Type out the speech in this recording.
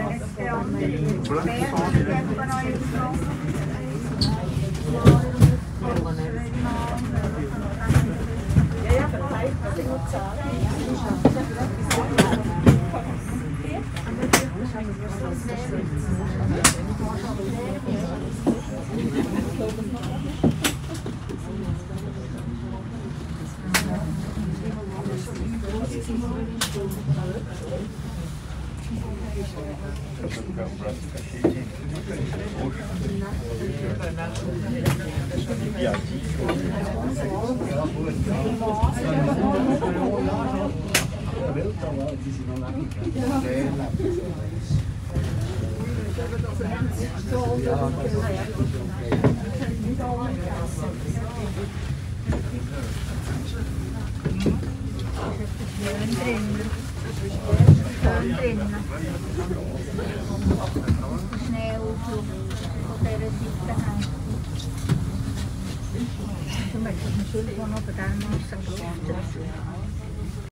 Schnell von dieser Seite her. Zum Beispiel, Entschuldigung, noch bei diesem Massen geluftet.